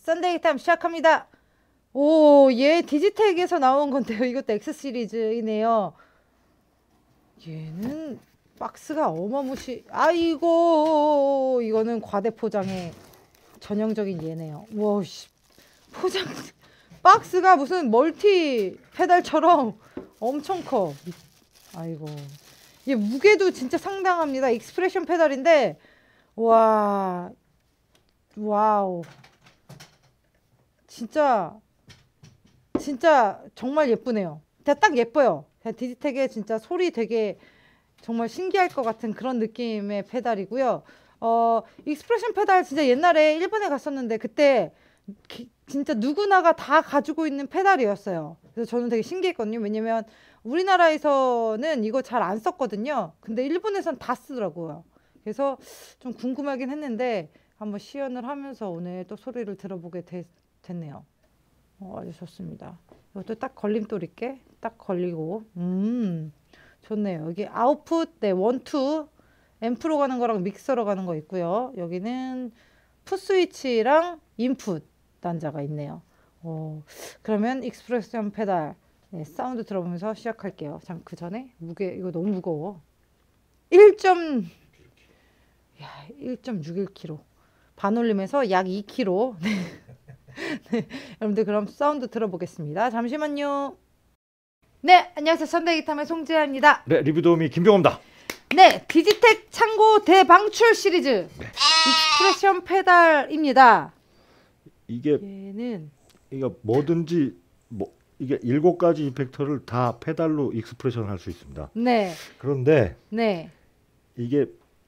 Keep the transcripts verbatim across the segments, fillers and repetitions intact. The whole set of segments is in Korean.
썬데이 타임 시작합니다. 오, 얘 디지텍에서 나온 건데요. 이것도 X 시리즈이네요. 얘는 박스가 어마무시. 아이고, 이거는 과대포장의 전형적인 얘네요. 와, 씨. 포장 박스가 무슨 멀티 페달처럼 엄청 커. 아이고. 얘 무게도 진짜 상당합니다. 익스프레션 페달인데 와. 와우. 진짜 진짜 정말 예쁘네요. 딱 예뻐요. 디지텍의 진짜 소리 되게 정말 신기할 것 같은 그런 느낌의 페달이고요. 어, 익스프레션 페달 진짜 옛날에 일본에 갔었는데 그때 기, 진짜 누구나가 다 가지고 있는 페달이었어요. 그래서 저는 되게 신기했거든요. 왜냐면 우리나라에서는 이거 잘 안 썼거든요. 근데 일본에선 다 쓰더라고요. 그래서 좀 궁금하긴 했는데 한번 시연을 하면서 오늘 또 소리를 들어보게 되, 됐네요. 어, 아주 좋습니다. 이것도 딱 걸림돌 있게 딱 걸리고 음 좋네요. 여기 아웃풋 네 원투 앰프로 가는 거랑 믹서로 가는 거 있고요. 여기는 풋 스위치랑 인풋 단자가 있네요. 어, 그러면 익스프레션 페달 네, 사운드 들어보면서 시작할게요. 잠 그 전에 무게 이거 너무 무거워. 일 점 육 일 킬로그램 반올림에서 약 이 킬로그램. 네, 여러분들 그럼 사운드 들어보겠습니다. 잠시만요. 네, 안녕하세요. 썬데이 타임의 송지아입니다. 네, 리뷰 도우미 김병호입니다. 네, 디지텍 창고 대방출 시리즈 네. 익스프레션 페달입니다. 이게 얘는 이거 뭐든지 뭐 이게 일곱 가지 이펙터를 다 페달로 익스프레션 할 수 있습니다. 네. 그런데 네. 이게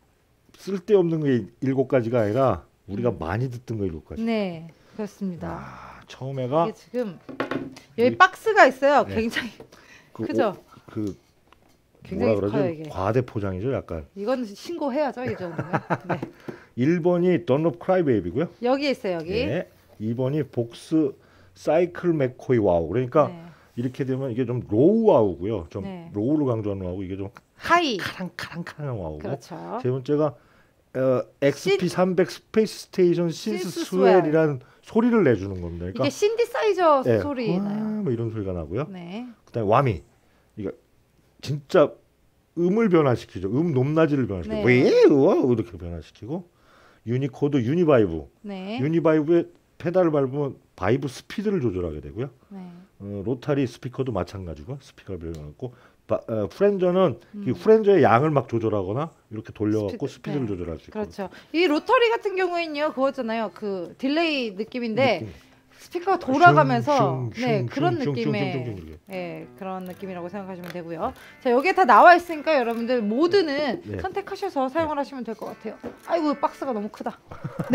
쓸데없는 게 일곱 가지가 아니라 우리가 음. 많이 듣던 거 일곱 가지. 네, 그렇습니다. 아, 처음에가 이게 지금 여기 이, 박스가 있어요. 네. 굉장히 그, 크죠. 오, 그 뭐라 그러죠? 커요, 이게. 과대 포장이죠, 약간. 이건 신고해야죠, 이 정도면. 네. 일 번이 던롭 크라이베이비고요. 여기 있어요, 여기. 네. 이 번이 복스 사이클 맥코이 와우. 그러니까 네. 이렇게 되면 이게 좀 로우 와우고요. 좀 네. 로우를 강조하는 와우. 이게 좀 하이. 카랑카랑카랑 와우고. 그렇죠. 세 번째가 어, 엑스피 삼백 스페이스 스테이션 신스 스웰이라는 소리를 내주는 겁니다. 그러니까 이게 신디사이저 네. 소리 와, 나요. 뭐 이런 소리가 나고요. 네. 그다음에 와미. 이거 진짜 음을 변화시키죠. 음 높낮이를 변화시키고 네. 왜 우와 이렇게 변화시키고 유니코드 유니바이브. 네. 유니바이브에 페달을 밟으면 바이브 스피드를 조절하게 되고요. 네. 어, 로타리 스피커도 마찬가지고 스피커를 변경하고 어, 프렌저는 음. 이 프렌저의 양을 막 조절하거나 이렇게 돌려갖고 스피드, 스피드를 네. 조절할 수 있고. 그렇죠. 이 로터리 같은 경우에는요, 그거잖아요. 그 딜레이 느낌인데 느낌. 스피커가 돌아가면서 슝, 슝, 네 슝, 그런 슝, 느낌의 슝, 슝, 슝, 슝, 네 그런 느낌이라고 생각하시면 되고요. 자 여기에 다 나와 있으니까 여러분들 모드는 네. 선택하셔서 사용을 네. 하시면 될 것 같아요. 아이고 박스가 너무 크다. 네.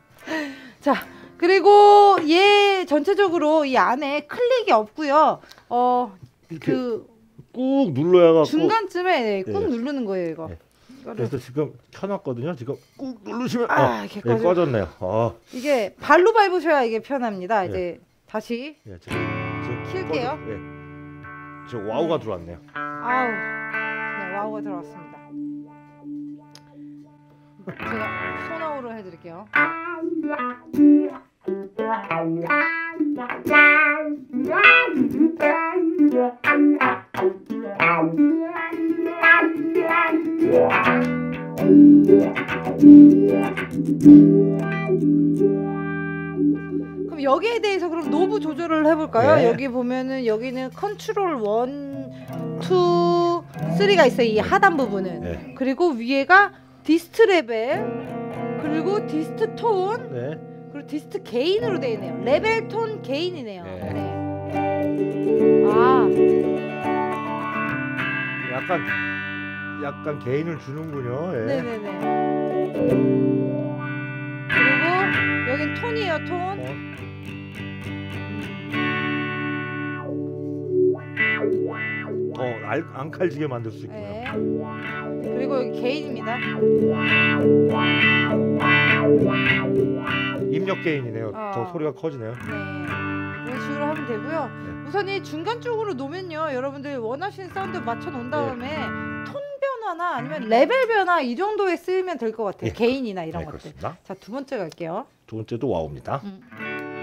자 그리고 얘 전체적으로 이 안에 클릭이 없고요. 어 그 꾹 눌러야 갖고 중간쯤에 네, 꾹 네. 누르는 거예요 이거. 네. 그래서 지금 켜놨거든요. 지금 꾹 누르시면 아, 어, 네, 꺼졌네요. 어. 이게 발로 밟으셔야 이게 편합니다. 네. 이제 다시 네, 지금, 지금 킬게요. 네. 지금 와우가 네. 들어왔네요. 아우, 네, 와우가 들어왔습니다. 제가 소나우로 해드릴게요. 그럼 여기에 대해서 그럼 노브 조절을 해볼까요? 네. 여기 보면은 여기는 컨트롤 원, 투, 쓰리가 있어요. 이 하단 부분은. 네. 그리고 위에가 디스트 레벨, 그리고 디스트 톤, 네. 그리고 디스트 게인으로 되어 있네요. 레벨 톤 게인이네요. 네. 네. 아, 약간 약간 게인을 주는군요. 예. 네네네. 그리고 여긴 톤이에요, 톤. 더 알, 안 칼지게 만들 수 있고요. 네. 그리고 여기 게인입니다. 입력 게인이네요. 어. 더 소리가 커지네요. 네. 이런 식으로 하면 되고요. 네. 우선 이 중간 쪽으로 놓으면요, 여러분들 원하시는 사운드 맞춰 놓은 다음에 네. 톤 변화나 아니면 레벨 변화 이 정도에 쓰면 될 것 같아요. 네. 게인이나 이런 네, 것들. 그렇습니다. 자, 두 번째 갈게요. 두 번째도 와우입니다. 음.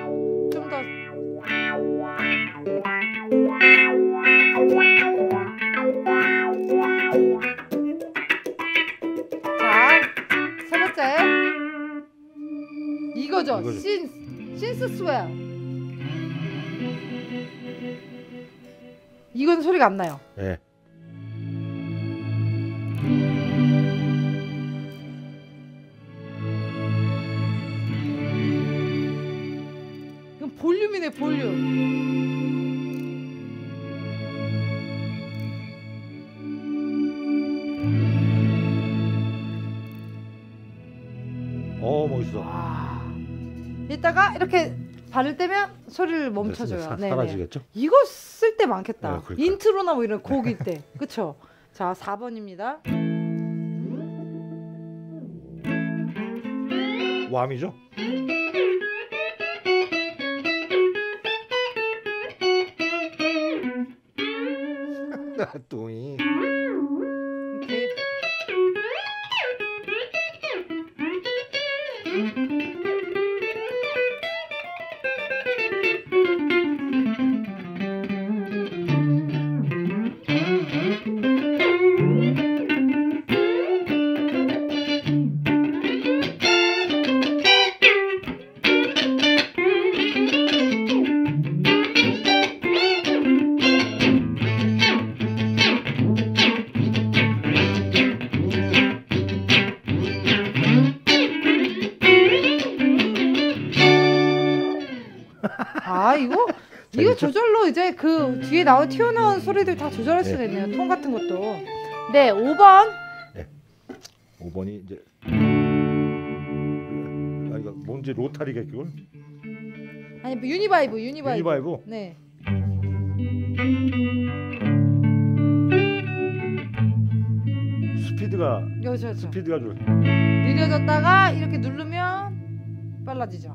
이거죠. 이거죠. 신 신스 스웰. 이건 소리가 안 나요. 예. 이건 볼륨이네 볼륨. 어 멋있어. 와. 이따가 이렇게 발을 떼면 소리를 멈춰줘요. 사, 네네. 사라지겠죠? 이거 쓸 때 많겠다. 네, 그러니까요. 인트로나 뭐 이런 곡일 때. 그쵸? 자, 사 번입니다. 왬이죠? 또이. 이렇게. 아 이거 이거 재밌죠? 조절로 이제 그 뒤에 나온 튀어나온 소리들 다 조절할 수가 네. 있네요. 톤 같은 것도. 네, 오 번. 오 번이 이제 아 이거 뭔지 로타리겠군. 아니 뭐 유니바이브, 유니바이브. 유니바이브. 네. 스피드가 여죠, 저. 스피드가 좀 느려졌다가 이렇게 누르면 빨라지죠.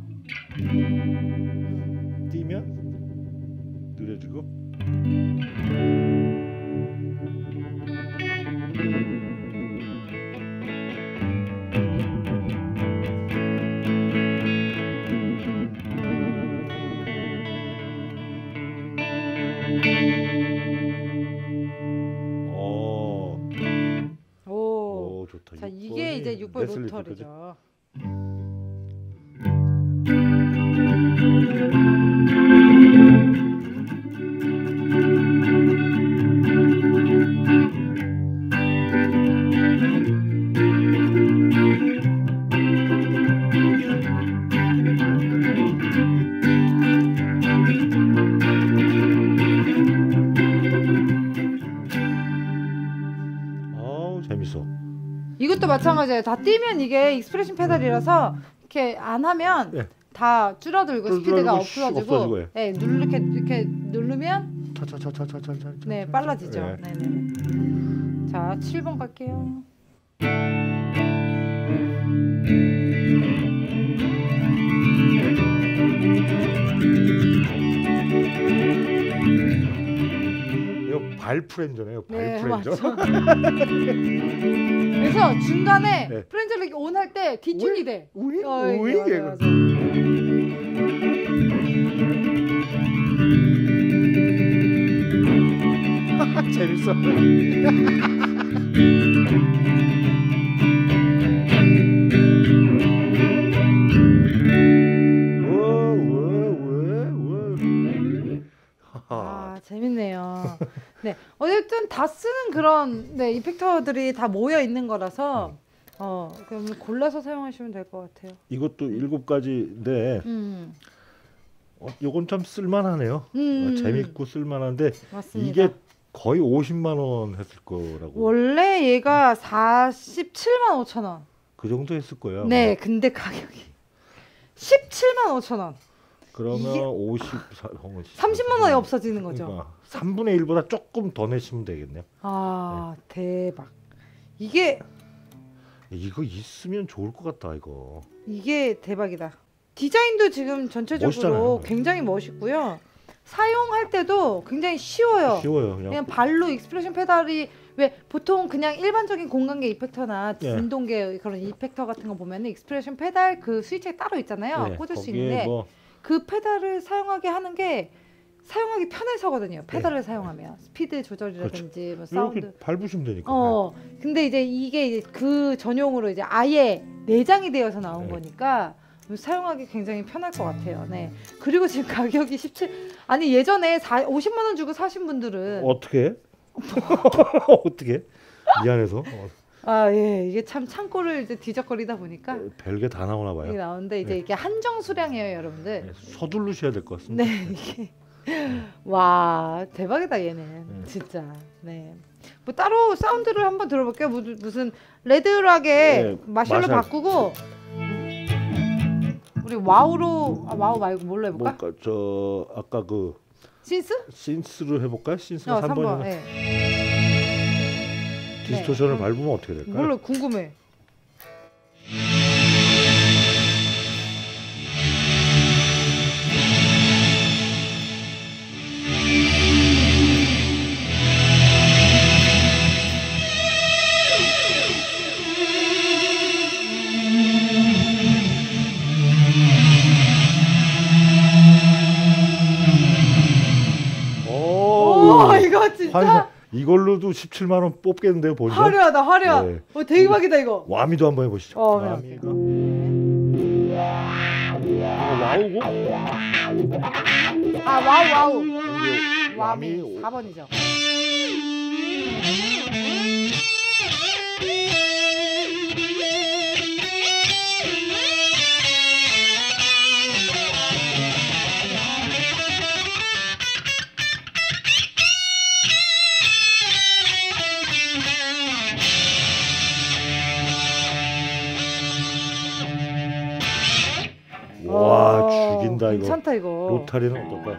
음. 뛰면 느려지고. 어, 오. 오 좋다. 자, 육 이게 번이 이제 육 번 레슬리 피터죠? 로터리죠. 아우 재밌어. 이것도 마찬가지예요. 다 뛰면 이게 익스프레션 페달이라서 이렇게 안 하면 네. 다 줄어들고 줄어들고 스피드가 슉 없어지고, 없어지고요. 네, 누르 이렇게 이렇게 누르면 차차차차차차차. 네 빨라지죠. 네. 네, 네, 네. 자, 칠 번 갈게요. 이거 발프렌저네요. 네, 발프렌저. 맞죠. 그래서 중간에 네. 프렌즈를 이렇게 온 할 때 뒤쪽이 돼. 우이 어, 이게 우이 맞아요, 맞아요. 재밌어. 아, 재밌네요. 네, 어쨌든 다 쓰는 그런 네 이펙터들이 다 모여 있는 거라서 어 그럼 골라서 사용하시면 될 것 같아요. 이것도 일곱 가지인데 음, 어, 요건 참 쓸만하네요. 음, 어, 재밌고 쓸만한데 맞습니다. 이게 거의 오십만 원 했을 거라고. 원래 얘가 사십칠만 오천 원. 그 정도 했을 거예요. 네, 근데 가격이 십칠만 오천 원. 그러면 이게- 오십, 삼십만 원이 없어지는 거죠. 그러니까 삼분의 일보다 조금 더 내시면 되겠네요. 아, 대박. 이게 이거 있으면 좋을 것 같다 이거. 이게 대박이다. 디자인도 지금 전체적으로 멋있잖아요. 굉장히 멋있고요. 사용할 때도 굉장히 쉬워요. 쉬워요. 그냥, 그냥 발로 익스프레션 페달이 왜 보통 그냥 일반적인 공간계 이펙터나 예. 진동계 그런 이펙터 같은 거 보면 익스프레션 페달 그 스위치에 따로 있잖아요. 예, 꽂을 수 거기에 있는데 뭐 그 페달을 사용하게 하는 게 사용하기 편해서거든요. 페달을 네. 사용하면 스피드 조절이라든지 뭐 사운드. 이렇게 밟으시면 되니까. 어. 근데 이제 이게 이제 그 전용으로 이제 아예 내장이 되어서 나온 네. 거니까 사용하기 굉장히 편할 것 같아요. 네. 그리고 지금 가격이 십칠 아니 예전에 사, 오십만 원 주고 사신 분들은 어떻게? 어떻게? 미안해서. 어, 아, 예. 이게 참 창고를 이제 뒤적거리다 보니까 별게 다 나오나 봐요. 이게 나오는데 이제 네. 이게 한정 수량이에요, 여러분들. 네, 서두르셔야 될 것 같습니다. 네, 이게 와 대박이다 얘는 네. 진짜. 네. 뭐 따로 사운드를 한번 들어볼게요. 무, 무슨 레드락에 네, 마샬로 마샬. 바꾸고 우리 와우로 아, 와우 말고 뭘로 해볼까? 뭐까 저 아까 그 신스? 신스로 해볼까요? 신스가 어, 삼 삼 번. 번이면 예. 디스토션을 네. 밟으면 어떻게 될까요? 뭘로 궁금해. 오, 오, 이거 진짜 환상. 이걸로도 십칠만 원 뽑겠는데요, 본전? 화려하다, 화려. 네. 어, 대박이다 이거. 와미도 한번 해보시죠. 어, 네, 와미가 오케이. 이거 와우고 아, 와우, 와우. 이게 와미 사 번이죠. 와 어, 죽인다 이거. 괜찮다 이거. 로타리는 어떨까?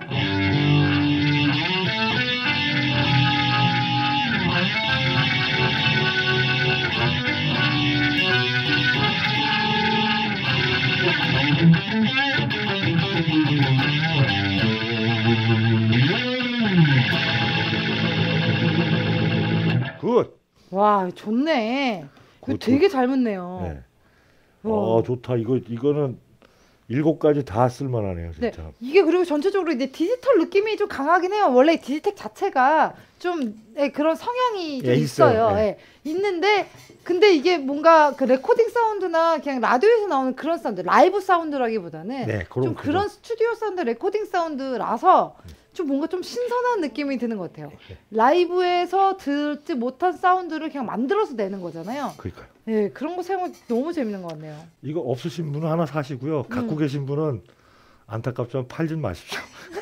굿. 와, 좋네. 이거 굿, 되게 잘 묻네요. 네. 와. 아 좋다. 이거 이거는 일곱 가지 다 쓸만하네요, 네, 진짜. 이게 그리고 전체적으로 이제 디지털 느낌이 좀 강하긴 해요. 원래 디지텍 자체가 좀 예, 그런 성향이 좀 예, 있어요. 있어요. 예. 예. 있는데 근데 이게 뭔가 그 레코딩 사운드나 그냥 라디오에서 나오는 그런 사운드, 라이브 사운드라기보다는 네, 좀 그런 스튜디오 사운드, 레코딩 사운드라서 좀 뭔가 좀 신선한 느낌이 드는 것 같아요. 네. 라이브에서 듣지 못한 사운드를 그냥 만들어서 내는 거잖아요. 그러니까요. 예, 그런 거 사용하기 너무 재밌는 것 같네요. 이거 없으신 분은 하나 사시고요. 갖고 음. 계신 분은 안타깝지만 팔진 마십시오.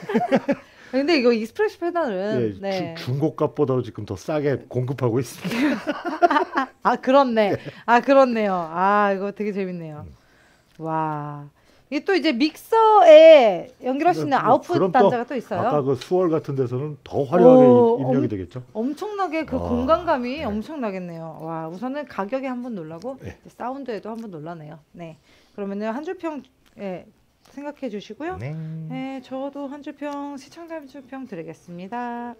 근데 이거 익스프레시 페달은 예, 네. 주- 중고값보다 지금 더 싸게 공급하고 있습니다. 아 그렇네. 아 그렇네요. 아 이거 되게 재밌네요. 와 이게 또 이제 믹서에 연결할 수 있는 뭐 아웃풋 그럼 또 단자가 또 있어요. 아까 그 수월 같은 데서는 더 화려하게 오, 입력이 엄- 되겠죠. 엄청나게 그 와, 공간감이 네. 엄청나겠네요. 와 우선은 가격에 한번 놀라고 네. 이제 사운드에도 한번 놀라네요. 네 그러면은 한 줄평 예, 생각해 주시고요. 네. 네, 저도 한 줄평 시청자 한 줄평 드리겠습니다.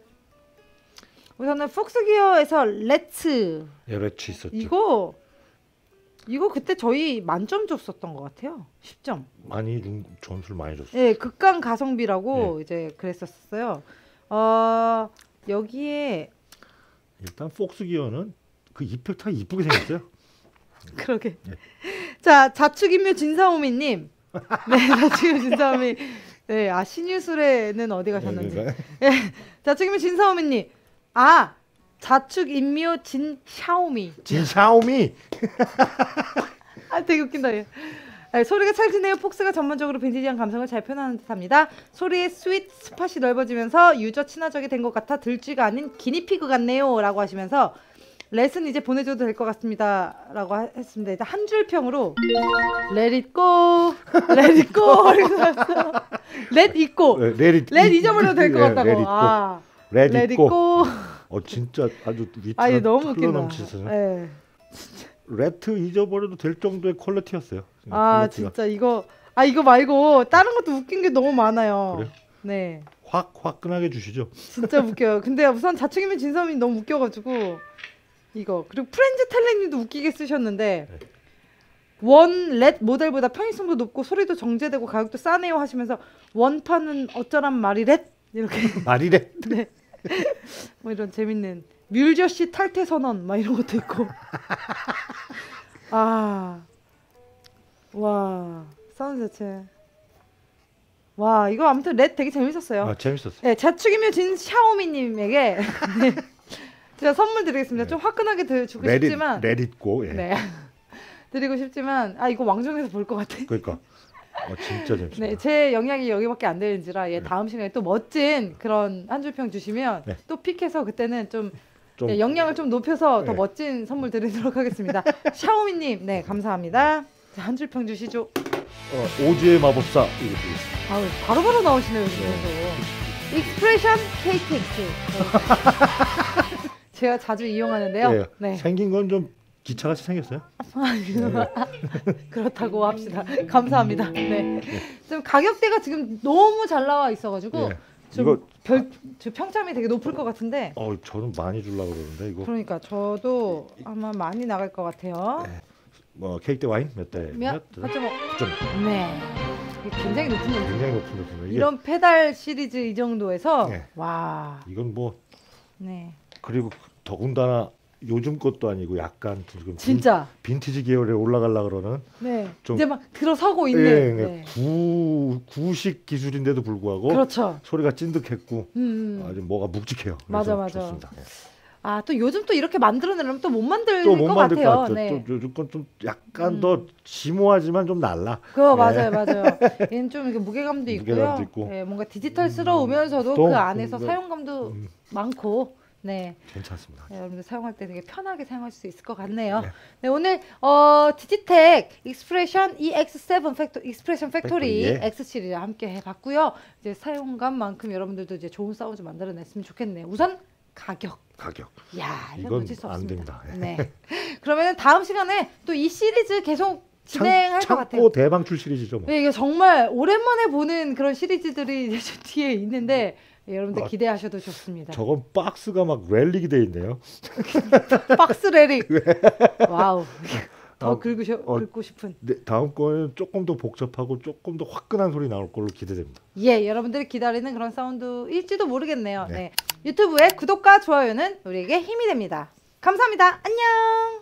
우선은 폭스기어에서 레츠 여래치 있었죠. 이거 이거 그때 저희 만점 줬었던 것 같아요. 십 점. 많이 중- 점수를 많이 줬어요. 예, 극강 가성비라고 네. 이제 그랬었어요. 어, 여기에 일단 폭스 기어는 그 이펙트가 이쁘게 생겼어요. 그러게. 네. 자, 자축인묘 진사오미님. 네, 자축인묘 진사오미. 네, 아 신유술에는 어디 가셨는지. 네, 자축인묘 진사오미님. 아, 자축인묘 진샤오미. 진샤오미. 아, 되게 웃긴다. 얘. 네, 소리가 찰지네요. 폭스가 전문적으로 빈티지한 감성을 잘 표현하는 듯합니다. 소리의 스윗 스팟이 넓어지면서 유저 친화적이 된 것 같아 들쥐가 아닌 기니피그 같네요. 라고 하시면서 레슨 이제 보내줘도 될 것 같습니다. 라고 하- 했습니다. 일단 한 줄 평으로 Let it go, let it go 이렇게 나왔어요. Let it go. 레리 Let 잊어버려도 될 것 같다고. 레리 아, 레디 Let it 고. go. 어 진짜 아주 아, 이거 위트가 너무 웃긴다. 흘러넘치세요. 네. 레트 잊어버려도 될 정도의 퀄리티였어요. 아, 퀄리티가 진짜 이거 아 이거 말고 다른 것도 웃긴 게 너무 많아요. 그래요? 네. 확 화끈하게 주시죠. 진짜 웃겨요. 근데 우선 자축이면 진섬이 너무 웃겨가지고 이거 그리고 프렌즈 텔레님도 웃기게 쓰셨는데 네. 원 렛 모델보다 편의성도 높고 소리도 정제되고 가격도 싸네요 하시면서 원판은 어쩌란 말이 렛 이렇게 말이래. 네. 뭐 이런 재밌는 뮬저씨 탈퇴 선언 막 이런 것도 있고 아 와 사운드 자체. 와, 이거 아무튼 렛 되게 재밌었어요. 아, 재밌었어요. 네, 자축이묘진 샤오미님에게 네, 제가 선물 드리겠습니다. 네. 좀 화끈하게 드, 주고 레릿, 싶지만 레릿고. 예. 네. 드리고 싶지만 아 이거 왕중에서 볼 것 같아. 그러니까 어, 진짜 재밌어요. 네, 제 영향이 여기밖에 안 되는지라 예, 네. 다음 시간에 또 멋진 그런 한 줄평 주시면 네. 또 픽해서 그때는 좀, 좀 예, 영향을 좀 높여서 더 네. 멋진 선물 드리도록 하겠습니다. 샤오미님, 네 감사합니다. 자, 한 줄평 주시죠. 어, 오즈의 마법사 이거 드리겠습니다. 아우 바로바로 나오시네요 요즘에도. 익스프레션 케이티엑스. 네. 제가 자주 이용하는데요. 예, 네. 생긴 건 좀 기차같이 생겼어요. 그렇다고 합시다. 감사합니다. 네. 좀 가격대가 지금 너무 잘 나와 있어가지고 예. 좀 이거 별, 저 평점이 되게 높을 것 같은데. 어, 저는 많이 주려고 그러는데 이거 그러니까 저도 아마 많이 나갈 것 같아요. 네. 뭐 케이크 대 와인 몇 대? 몇? 몇? 사 점 오. 구 점 오. 네. 이게 굉장히 높은 높은. 굉장히 높은 높은. 이게 이런 페달 시리즈 이 정도에서 네. 와. 이건 뭐 네. 그리고 더군다나 요즘 것도 아니고 약간 지금 진짜. 빈, 빈티지 계열에 올라가려 그러는 네. 좀- 이제 막 들어서고 있는. 예, 네. 구 구식 기술인데도 불구하고 그렇죠. 소리가 찐득했고 음. 아주 뭐가 묵직해요. 맞아, 그래서 맞아. 좋습니다. 예. 아, 또 요즘 또 이렇게 만들어내려면 또 못 만들 또 못 것 만들 것 같아요. 같죠. 네. 또 요즘 건 좀 약간 음. 더 심오하지만 좀 날라. 그거 네. 맞아요, 맞아요. 얘는 좀 이렇게 무게감도 있고요. 무게감도 있고. 예, 뭔가 디지털스러우면서도 또 그 안에서 그- 사용감도 음, 많고, 네, 괜찮습니다. 네, 여러분들 사용할 때 되게 편하게 사용할 수 있을 것 같네요. 네. 네, 오늘 어, 디지텍 익스프레션 이엑스 세븐 팩토 익스프레션 팩토리 팩토리, 예. X 시리즈 함께 해봤고요. 이제 사용감만큼 여러분들도 이제 좋은 사운드 만들어냈으면 좋겠네요. 우선 가격. 가격. 야, 이건 이건 놓칠 수 안 없습니다. 됩니다. 예. 네. 그러면 다음 시간에 또 이 시리즈 계속 진행할 것 같아요. 참고 대방출 시리즈죠. 뭐. 네, 이게 정말 오랜만에 보는 그런 시리즈들이 이제 저 뒤에 있는데 예, 여러분들 아, 기대하셔도 좋습니다. 저건 박스가 막 렐릭이 돼 있네요. 박스 레릭. 와우. 더 아, 긁으셔, 어. 긁고 싶은. 네, 다음 거는 조금 더 복잡하고 조금 더 화끈한 소리 나올 걸로 기대됩니다. 예, 여러분들이 기다리는 그런 사운드일지도 모르겠네요. 네. 네. 유튜브의 구독과 좋아요는 우리에게 힘이 됩니다. 감사합니다. 안녕.